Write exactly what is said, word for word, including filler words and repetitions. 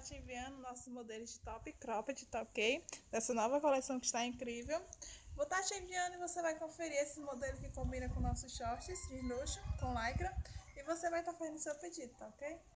estar te enviando nossos modelos de top cropped, tá ok? Dessa nova coleção que está incrível. Vou estar te enviando e você vai conferir esse modelo que combina com nossos shorts de luxo, com lycra. E você vai estar fazendo seu pedido, tá ok?